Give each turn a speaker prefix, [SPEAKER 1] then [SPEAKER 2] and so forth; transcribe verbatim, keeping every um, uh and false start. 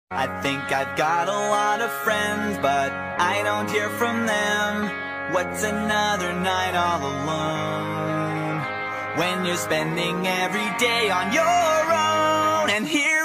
[SPEAKER 1] I think I've got a lot of friends, but I don't hear from them. What's another night all alone, when you're spending every day on your own? And here